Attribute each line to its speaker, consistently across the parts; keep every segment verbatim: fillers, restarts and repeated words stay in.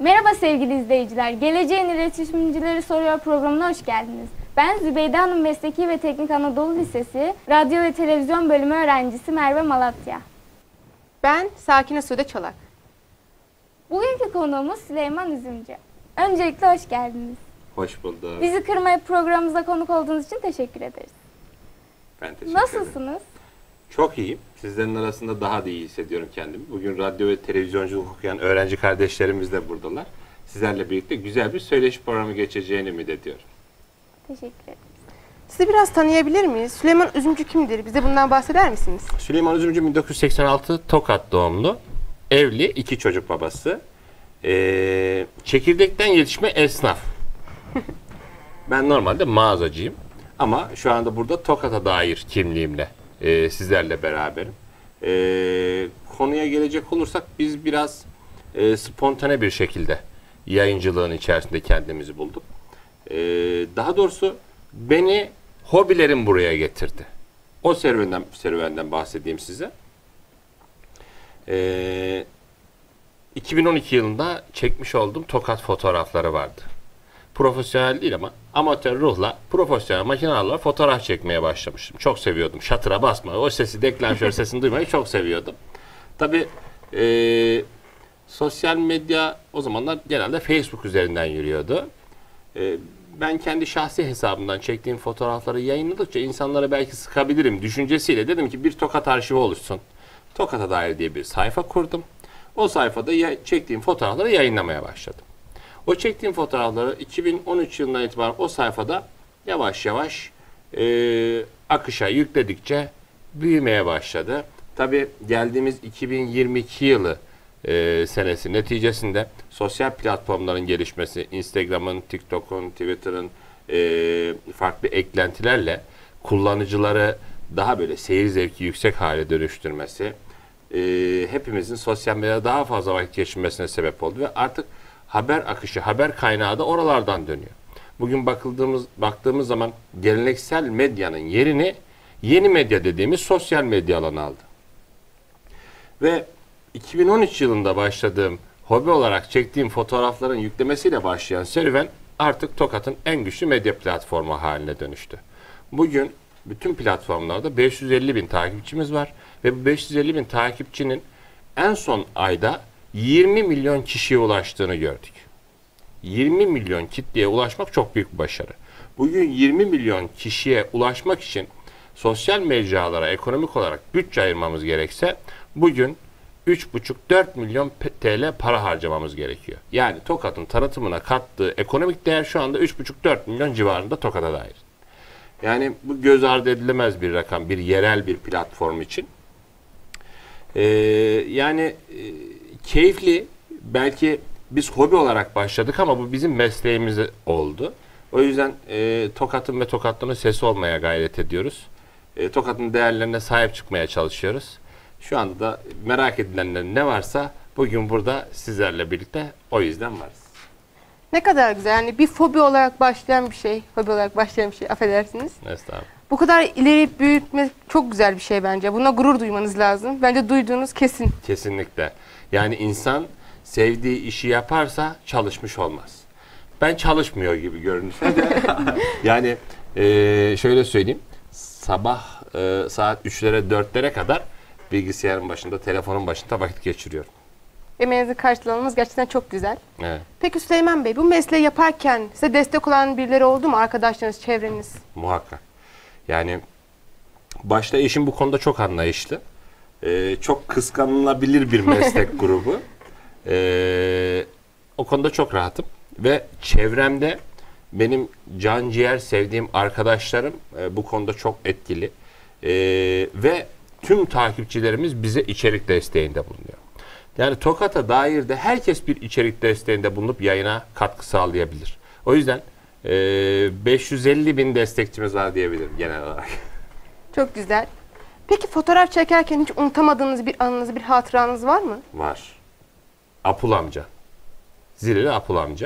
Speaker 1: Merhaba sevgili izleyiciler. Geleceğin İletişimcileri Soruyor programına hoş geldiniz. Ben Zübeyde Hanım Mesleki ve Teknik Anadolu Lisesi Radyo ve Televizyon Bölümü öğrencisi Merve Malatya.
Speaker 2: Ben Sakine Sude Çolak.
Speaker 1: Bugünkü konuğumuz Süleyman Üzümcü. Öncelikle hoş geldiniz.
Speaker 3: Hoş bulduk.
Speaker 1: Bizi kırmayıp programımıza konuk olduğunuz için teşekkür ederiz.
Speaker 3: Ben teşekkür
Speaker 1: Nasılsınız?
Speaker 3: ederim. Çok iyiyim. Sizlerin arasında daha da iyi hissediyorum kendimi. Bugün radyo ve televizyonculuk okuyan öğrenci kardeşlerimiz de buradalar. Sizlerle birlikte güzel bir söyleşi programı geçeceğini ümit ediyorum.
Speaker 1: Teşekkür ederiz.
Speaker 2: Sizi biraz tanıyabilir miyiz? Süleyman Üzümcü kimdir? Bize bundan bahseder misiniz?
Speaker 3: Süleyman Üzümcü bin dokuz yüz seksen altı Tokat doğumlu. Evli, iki çocuk babası. Ee, çekirdekten yetişme esnaf. Ben normalde mağazacıyım. Ama şu anda burada Tokat'a dair kimliğimle e, sizlerle beraberim. E, konuya gelecek olursak biz biraz e, spontane bir şekilde yayıncılığın içerisinde kendimizi bulduk. E, daha doğrusu beni hobilerim buraya getirdi. O serüvenden, serüvenden bahsedeyim size. E, iki bin on iki yılında çekmiş olduğum Tokat fotoğrafları vardı. Profesyonel değil ama amatör ruhla profesyonel makinelerle fotoğraf çekmeye başlamıştım. Çok seviyordum. Şatıra basmayı, o sesi, deklanşör sesini duymayı çok seviyordum. Tabii e, sosyal medya o zamanlar genelde Facebook üzerinden yürüyordu. E, ben kendi şahsi hesabımdan çektiğim fotoğrafları yayınladıkça insanlara belki sıkabilirim düşüncesiyle dedim ki bir Tokat arşivi oluşsun. Tokat'a dair diye bir sayfa kurdum. O sayfada ya, çektiğim fotoğrafları yayınlamaya başladım. O çektiğim fotoğrafları iki bin on üç yılından itibaren o sayfada yavaş yavaş e, akışa yükledikçe büyümeye başladı. Tabii geldiğimiz iki bin yirmi iki yılı e, senesi neticesinde sosyal platformların gelişmesi, Instagram'ın, TikTok'un, Twitter'ın e, farklı eklentilerle kullanıcıları daha böyle seyir zevki yüksek hale dönüştürmesi, e, hepimizin sosyal medyada daha fazla vakit geçirmesine sebep oldu ve artık haber akışı, haber kaynağı da oralardan dönüyor. Bugün bakıldığımız, baktığımız zaman geleneksel medyanın yerini yeni medya dediğimiz sosyal medya alanı aldı. Ve iki bin on üç yılında başladığım, hobi olarak çektiğim fotoğrafların yüklemesiyle başlayan serüven artık Tokat'ın en güçlü medya platformu haline dönüştü. Bugün bütün platformlarda beş yüz elli bin takipçimiz var ve bu beş yüz elli bin takipçinin en son ayda yirmi milyon kişiye ulaştığını gördük. yirmi milyon kitleye ulaşmak çok büyük bir başarı. Bugün yirmi milyon kişiye ulaşmak için sosyal mecralara ekonomik olarak bütçe ayırmamız gerekse bugün üç buçuk dört milyon T L para harcamamız gerekiyor. Yani Tokat'ın tanıtımına kattığı ekonomik değer şu anda üç buçuk dört milyon civarında Tokat'a dair. Yani bu göz ardı edilemez bir rakam, bir yerel bir platform için. Ee, yani e, keyifli, belki biz hobi olarak başladık ama bu bizim mesleğimiz oldu. O yüzden e, Tokat'ın ve Tokatlı'nın sesi olmaya gayret ediyoruz. E, Tokat'ın değerlerine sahip çıkmaya çalışıyoruz. Şu anda da merak edilenler ne varsa bugün burada sizlerle birlikte o yüzden varız.
Speaker 2: Ne kadar güzel. Yani bir fobi olarak başlayan bir şey, hobi olarak başlayan bir şey, affedersiniz.
Speaker 3: Estağfurullah.
Speaker 2: Bu kadar ileri büyütmek çok güzel bir şey bence. Buna gurur duymanız lazım. Bence duyduğunuz kesin.
Speaker 3: Kesinlikle. Yani insan sevdiği işi yaparsa çalışmış olmaz. Ben çalışmıyor gibi görünse de yani e, şöyle söyleyeyim. Sabah e, saat üçlere dörtlere kadar bilgisayarın başında, telefonun başında vakit geçiriyorum.
Speaker 2: Emeğinizin karşılanması gerçekten çok güzel.
Speaker 3: Evet.
Speaker 2: Peki Süleyman Bey, bu mesleği yaparken size destek olan birileri oldu mu? Arkadaşlarınız, çevreniz?
Speaker 3: Muhakkak. Yani başta eşim bu konuda çok anlayışlı. Ee, çok kıskanılabilir bir meslek grubu. Ee, o konuda çok rahatım. Ve çevremde benim can ciğer sevdiğim arkadaşlarım e, bu konuda çok etkili. Ee, ve tüm takipçilerimiz bize içerik desteğinde bulunuyor. Yani Tokat'a dair de herkes bir içerik desteğinde bulunup yayına katkı sağlayabilir. O yüzden e, beş yüz elli bin destekçimiz var diyebilirim genel olarak.
Speaker 2: Çok güzel. Peki fotoğraf çekerken hiç unutamadığınız bir anınız, bir hatıranız var mı?
Speaker 3: Var. Apul amca. Zileli Apul amca.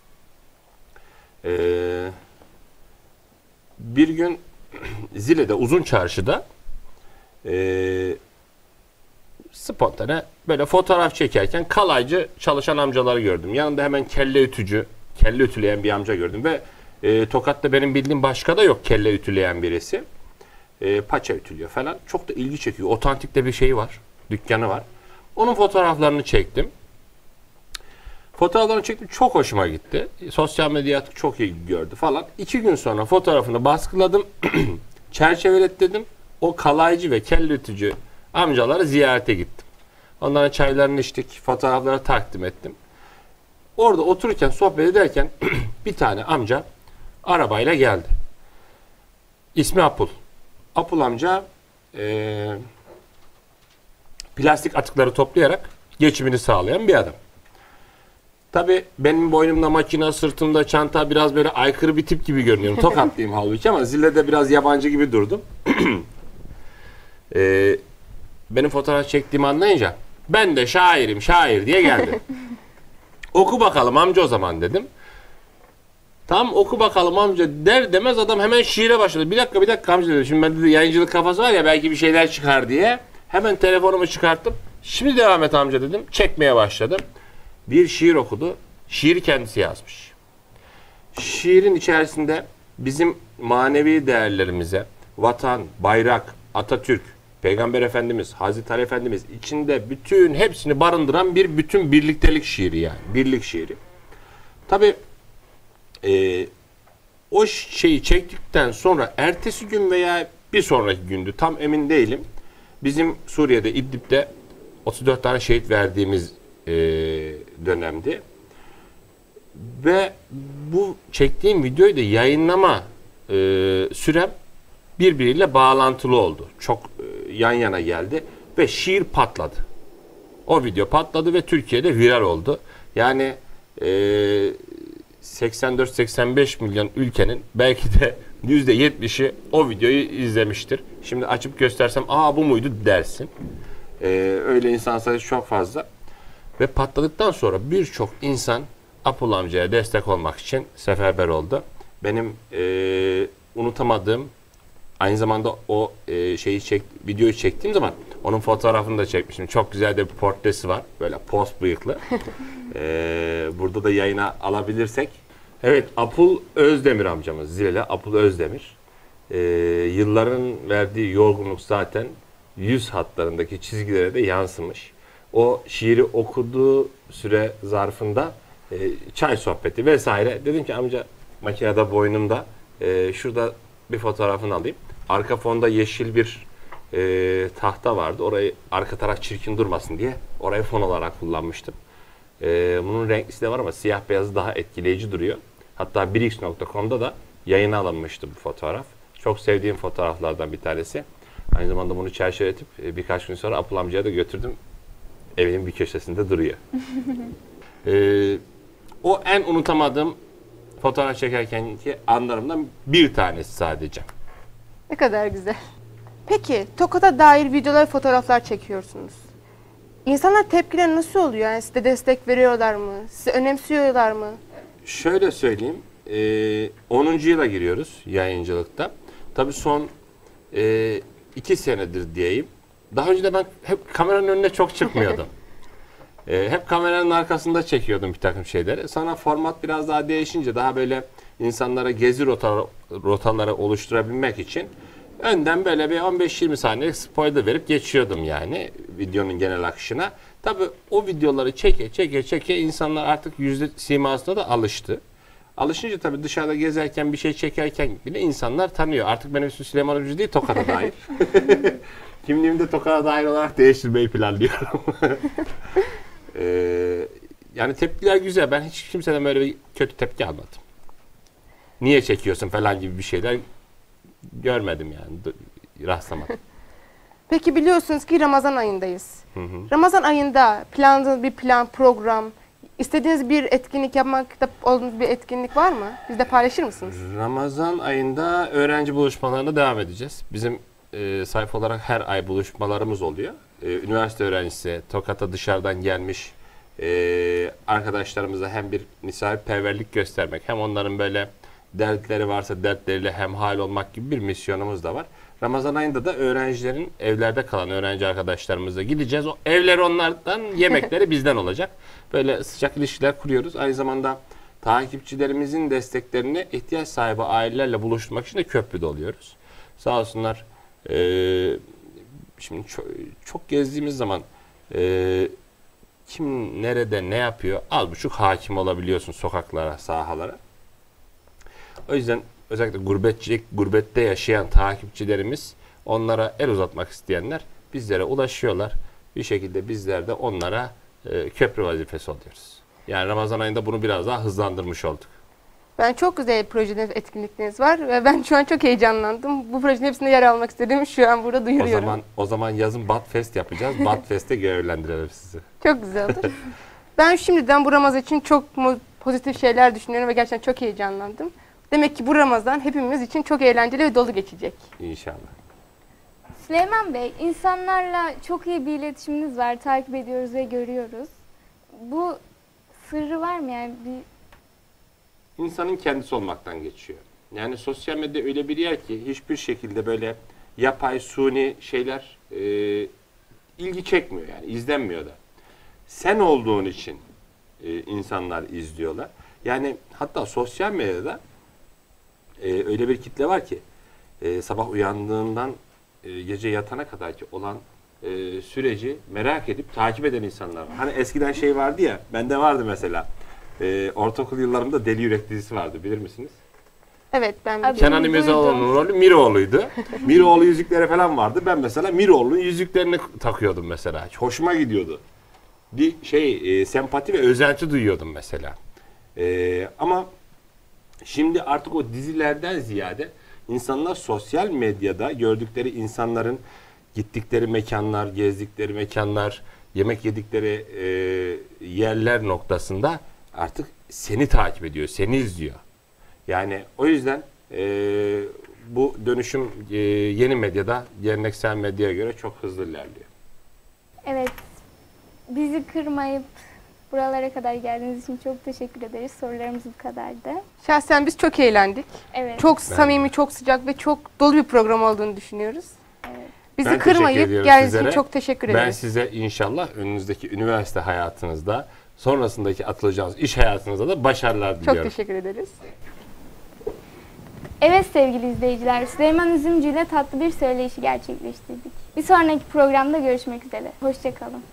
Speaker 3: Ee, bir gün Zile'de Uzun Çarşı'da e, spontane böyle fotoğraf çekerken kalaycı çalışan amcaları gördüm. Yanında hemen kelle ütücü, kelle ütüleyen bir amca gördüm ve e, Tokat'ta benim bildiğim başka da yok kelle ütüleyen birisi. E, paça ütülüyor falan. Çok da ilgi çekiyor. Otantik de bir şey var. Dükkanı var. Onun fotoğraflarını çektim. Fotoğraflarını çektim. Çok hoşuma gitti. Sosyal medya artık çok iyi gördü falan. İki gün sonra fotoğrafını baskıladım. Çerçeveletledim. O kalaycı ve kelle ütücü amcaları ziyarete gittim. Onların çaylarını içtik. Fotoğrafları takdim ettim. Orada otururken, sohbet ederken bir tane amca arabayla geldi. İsmi Apul. Apul amca e, plastik atıkları toplayarak geçimini sağlayan bir adam. Tabii benim boynumda makine, sırtımda çanta, biraz böyle aykırı bir tip gibi görünüyorum. Tokatlıyım halbuki ama zillede biraz yabancı gibi durdum. e, benim fotoğraf çektiğimi anlayınca ben de şairim, şair diye geldi. Oku bakalım amca o zaman dedim. Tam oku bakalım amca der demez adam hemen şiire başladı. Bir dakika bir dakika amca dedi. Şimdi ben dedi yayıncılık kafası var ya belki bir şeyler çıkar diye. Hemen telefonumu çıkarttım. Şimdi devam et amca dedim. Çekmeye başladım. Bir şiir okudu. Şiiri kendisi yazmış. Şiirin içerisinde bizim manevi değerlerimize vatan, bayrak, Atatürk, Peygamber Efendimiz, Hazreti Ali Efendimiz içinde bütün hepsini barındıran bir bütün birliktelik şiiri yani. Birlik şiiri. Tabii e, o şeyi çektikten sonra ertesi gün veya bir sonraki gündü tam emin değilim. Bizim Suriye'de İdlib'de otuz dört tane şehit verdiğimiz e, dönemdi. Ve bu çektiğim videoyu da yayınlama e, sürem birbiriyle bağlantılı oldu. Çok e, yan yana geldi ve şiir patladı. O video patladı ve Türkiye'de viral oldu. Yani e, seksen dört seksen beş milyon ülkenin belki de yüzde yetmişi o videoyu izlemiştir. Şimdi açıp göstersem aa bu muydu dersin. E, öyle insan sayısı çok fazla. Ve patladıktan sonra birçok insan Apul amcaya destek olmak için seferber oldu. Benim e, unutamadığım aynı zamanda o e, şeyi çek, videoyu çektiğim zaman onun fotoğrafını da çekmişim. Çok güzel de bir portresi var. Böyle post bıyıklı. e, burada da yayına alabilirsek. Evet, Apul Özdemir amcamız. Zileli Apul Özdemir. E, yılların verdiği yorgunluk zaten yüz hatlarındaki çizgilere de yansımış. O şiiri okuduğu süre zarfında e, çay sohbeti vesaire. Dedim ki amca makinede boynumda e, şurada bir fotoğrafını alayım. Arka fonda yeşil bir e, tahta vardı. Orayı arka taraf çirkin durmasın diye orayı fon olarak kullanmıştım. E, bunun renklisi de var ama siyah beyazı daha etkileyici duruyor. Hatta bir x nokta com'da da yayına alınmıştı bu fotoğraf. Çok sevdiğim fotoğraflardan bir tanesi. Aynı zamanda bunu çerçeveletip e, birkaç gün sonra Apul amcaya da götürdüm. Evin bir köşesinde duruyor. ee, o en unutamadığım fotoğraf çekerkenki anlarımdan bir tanesi sadece.
Speaker 2: Ne kadar güzel. Peki Tokat'a dair videolar, fotoğraflar çekiyorsunuz. İnsanlar tepkiler nasıl oluyor? Yani size destek veriyorlar mı? Sizi önemsiyorlar mı?
Speaker 3: Şöyle söyleyeyim. E, onuncu yıla giriyoruz yayıncılıkta. Tabii son e, iki senedir diyeyim. Daha önce de ben hep kameranın önüne çok çıkmıyordum. ee, hep kameranın arkasında çekiyordum bir takım şeyleri. Sonra format biraz daha değişince daha böyle insanlara gezi rotaları, rotaları oluşturabilmek için önden böyle bir on beş yirmi saniyelik spoiler verip geçiyordum yani videonun genel akışına. Tabii o videoları çeke çeke çeke insanlar artık yüzde simasına da alıştı. Alışınca tabii dışarıda gezerken bir şey çekerken bile insanlar tanıyor. Artık benim ismim Süleyman Ucu değil, Tokat'a dair. Kimliğimi de Tokat'a dair olarak değiştirmeyi planlıyorum. ee, yani tepkiler güzel. Ben hiç kimseden böyle bir kötü tepki almadım. Niye çekiyorsun falan gibi bir şeyler görmedim yani. Rastlamadım.
Speaker 2: Peki biliyorsunuz ki Ramazan ayındayız.
Speaker 3: Hı hı.
Speaker 2: Ramazan ayında planladığınız bir plan, program, istediğiniz bir etkinlik yapmakta olduğunuz bir etkinlik var mı? Bizde paylaşır mısınız?
Speaker 3: Ramazan ayında öğrenci buluşmalarına devam edeceğiz. Bizim e, sayfa olarak her ay buluşmalarımız oluyor. E, üniversite öğrencisi, Tokat'a dışarıdan gelmiş e, arkadaşlarımıza hem bir misafirperverlik göstermek, hem onların böyle dertleri varsa dertleriyle hemhal olmak gibi bir misyonumuz da var. Ramazan ayında da öğrencilerin, evlerde kalan öğrenci arkadaşlarımızla gideceğiz. O evler onlardan, yemekleri bizden olacak. Böyle sıcak ilişkiler kuruyoruz. Aynı zamanda takipçilerimizin desteklerini ihtiyaç sahibi ailelerle buluşturmak için de köprüde oluyoruz. Sağ olsunlar. E, şimdi çok, çok gezdiğimiz zaman e, kim nerede ne yapıyor az buçuk hakim olabiliyorsun sokaklara, sahalara. O yüzden özellikle gurbetçilik, gurbette yaşayan takipçilerimiz, onlara el uzatmak isteyenler bizlere ulaşıyorlar. Bir şekilde bizler de onlara e, köprü vazifesi oluyoruz. Yani Ramazan ayında bunu biraz daha hızlandırmış olduk.
Speaker 2: Ben çok güzel projeniz, etkinlikleriniz var ve ben şu an çok heyecanlandım. Bu projenin hepsinde yer almak istedim. Şu an burada
Speaker 3: O
Speaker 2: duyuruyorum.
Speaker 3: zaman o zaman yazın Batfest yapacağız. Batfest'te görevlendirelim sizi.
Speaker 2: Çok güzel olur. Ben şimdiden bu Ramazan için çok mu- pozitif şeyler düşünüyorum ve gerçekten çok heyecanlandım. Demek ki bu Ramazan hepimiz için çok eğlenceli ve dolu geçecek.
Speaker 3: İnşallah.
Speaker 1: Süleyman Bey, insanlarla çok iyi bir iletişiminiz var. Takip ediyoruz ve görüyoruz. Bu sırrı var mı yani? Bir...
Speaker 3: İnsanın kendisi olmaktan geçiyor. Yani sosyal medya öyle bir yer ki hiçbir şekilde böyle yapay, suni şeyler e, ilgi çekmiyor yani izlenmiyor da. Sen olduğun için e, insanlar izliyorlar. Yani hatta sosyal medyada e, öyle bir kitle var ki e, sabah uyandığından e, gece yatana kadar ki olan e, süreci merak edip takip eden insanlar var. Hani eskiden şey vardı ya, bende vardı mesela. E, ortaokul yıllarımda Deli Yürek dizisi vardı, bilir misiniz?
Speaker 2: Evet, ben
Speaker 1: Abi-
Speaker 2: biliyorum.
Speaker 3: Kenan İmirzalıoğlu'nun rolü Miroğlu'ydu. Miroğlu yüzükleri falan vardı. Ben mesela Miroğlu'nun yüzüklerini takıyordum mesela. Hoşuma gidiyordu. Bir şey e, sempati ve özenti duyuyordum mesela. E, ama şimdi artık o dizilerden ziyade insanlar sosyal medyada gördükleri insanların gittikleri mekanlar, gezdikleri mekanlar, yemek yedikleri e, yerler noktasında artık seni takip ediyor, seni izliyor. Yani o yüzden e, bu dönüşüm e, yeni medyada geleneksel medyaya göre çok hızlı ilerliyor.
Speaker 1: Evet, bizi kırmayıp buralara kadar geldiğiniz için çok teşekkür ederiz. Sorularımız bu kadardı.
Speaker 2: Şahsen biz çok eğlendik.
Speaker 1: Evet.
Speaker 2: Çok samimi, çok sıcak ve çok dolu bir program olduğunu düşünüyoruz.
Speaker 1: Evet.
Speaker 2: Bizi
Speaker 3: Ben teşekkür
Speaker 2: kırmayıp
Speaker 3: ediyorum
Speaker 2: geldiğiniz için
Speaker 3: sizlere.
Speaker 2: çok teşekkür
Speaker 3: Ben
Speaker 2: ederiz.
Speaker 3: size inşallah önünüzdeki üniversite hayatınızda, sonrasındaki atılacağınız iş hayatınızda da başarılar
Speaker 2: Çok
Speaker 3: diliyorum.
Speaker 2: teşekkür ederiz.
Speaker 1: Evet sevgili izleyiciler, Süleyman Üzümcü ile tatlı bir söyleşi gerçekleştirdik. Bir sonraki programda görüşmek üzere. Hoşça kalın.